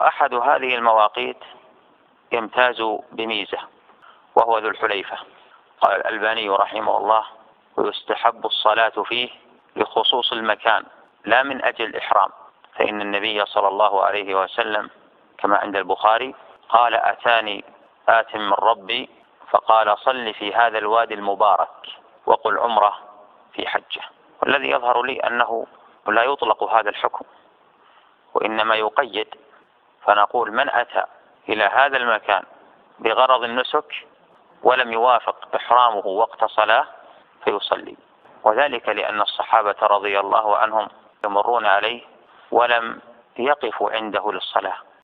وأحد هذه المواقيت يمتاز بميزة وهو ذو الحليفة. قال الألباني رحمه الله: ويستحب الصلاة فيه لخصوص المكان لا من أجل الإحرام، فإن النبي صلى الله عليه وسلم كما عند البخاري قال: أتاني آت من ربي فقال: صل في هذا الوادي المبارك وقل عمره في حجة. والذي يظهر لي أنه لا يطلق هذا الحكم، وإنما يقيد، فنقول: من أتى إلى هذا المكان بغرض النسك ولم يوافق إحرامه وقت صلاة فيصلي، وذلك لأن الصحابة رضي الله عنهم يمرون عليه ولم يقفوا عنده للصلاة،